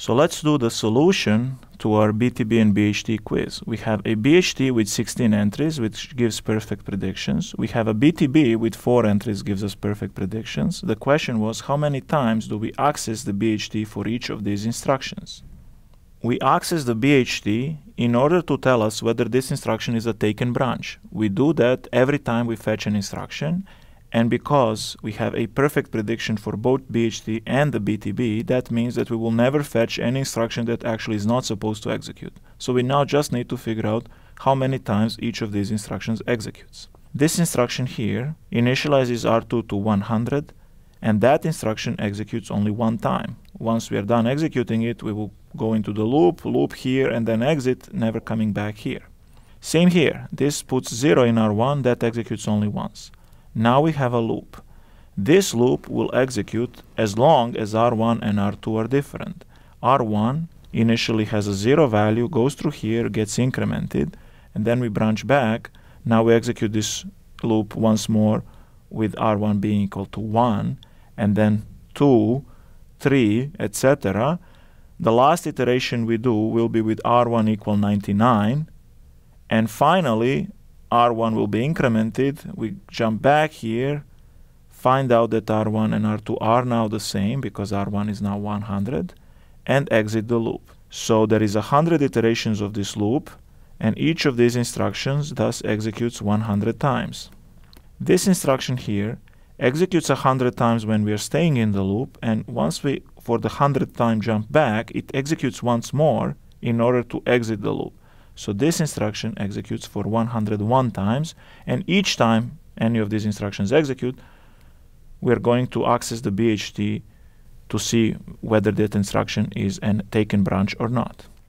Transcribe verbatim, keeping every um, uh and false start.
So let's do the solution to our B T B and B H T quiz. We have a B H T with sixteen entries, which gives perfect predictions. We have a B T B with four entries, gives us perfect predictions. The question was, how many times do we access the B H T for each of these instructions? We access the B H T in order to tell us whether this instruction is a taken branch. We do that every time we fetch an instruction, and because we have a perfect prediction for both B H T and the B T B, that means that we will never fetch any instruction that actually is not supposed to execute. So we now just need to figure out how many times each of these instructions executes. This instruction here initializes R two to one hundred, and that instruction executes only one time. Once we are done executing it, we will go into the loop, loop here, and then exit, never coming back here. Same here. This puts zero in R one, that executes only once. Now we have a loop. This loop will execute as long as R one and R two are different. R one initially has a zero value, goes through here, gets incremented, and then we branch back. Now we execute this loop once more with R one being equal to one, and then two, three, et cetera. The last iteration we do will be with R one equal ninety-nine, and finally R one will be incremented. We jump back here, find out that R one and R two are now the same because R one is now one hundred, and exit the loop. So there is one hundred iterations of this loop, and each of these instructions thus executes one hundred times. This instruction here executes one hundred times when we are staying in the loop, and once we, for the hundredth time, jump back, it executes once more in order to exit the loop. So this instruction executes for one hundred one times, and each time any of these instructions execute, we are going to access the B H T to see whether that instruction is a taken branch or not.